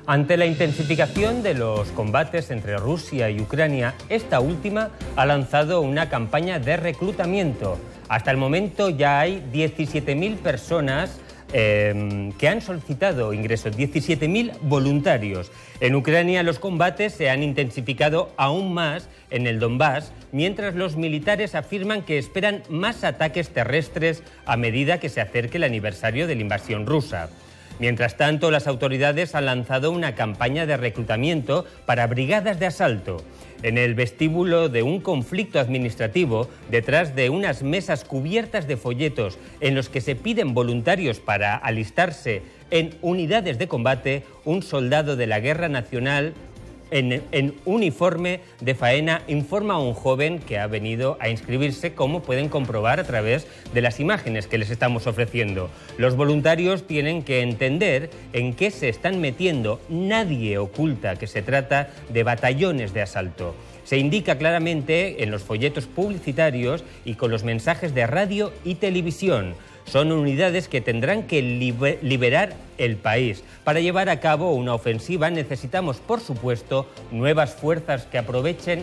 Ante la intensificación de los combates entre Rusia y Ucrania, esta última ha lanzado una campaña de reclutamiento. Hasta el momento ya hay 17.000 personas que han solicitado ingresos, 17.000 voluntarios. En Ucrania los combates se han intensificado aún más en el Donbass, mientras los militares afirman que esperan más ataques terrestres a medida que se acerque el aniversario de la invasión rusa. Mientras tanto, las autoridades han lanzado una campaña de reclutamiento para brigadas de asalto. En el vestíbulo de un conflicto administrativo, detrás de unas mesas cubiertas de folletos en los que se piden voluntarios para alistarse en unidades de combate, un soldado de la Guerra Nacional en uniforme de faena informa a un joven que ha venido a inscribirse, como pueden comprobar a través de las imágenes que les estamos ofreciendo. Los voluntarios tienen que entender en qué se están metiendo. Nadie oculta que se trata de batallones de asalto. Se indica claramente en los folletos publicitarios y con los mensajes de radio y televisión. Son unidades que tendrán que liberar el país. Para llevar a cabo una ofensiva necesitamos, por supuesto, nuevas fuerzas que aprovechen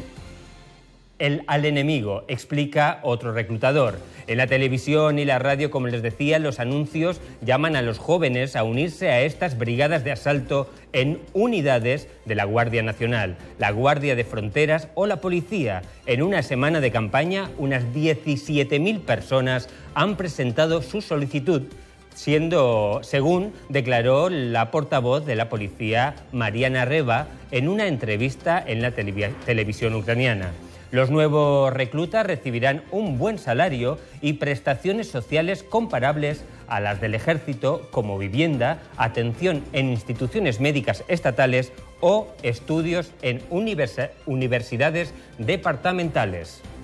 al enemigo, explica otro reclutador. En la televisión y la radio, como les decía, los anuncios llaman a los jóvenes a unirse a estas brigadas de asalto en unidades de la Guardia Nacional, la Guardia de Fronteras o la Policía. En una semana de campaña, unas 17.000 personas han presentado su solicitud, según declaró la portavoz de la policía, Mariana Reva, en una entrevista en la televisión ucraniana. Los nuevos reclutas recibirán un buen salario y prestaciones sociales comparables a las del ejército, como vivienda, atención en instituciones médicas estatales o estudios en universidades departamentales.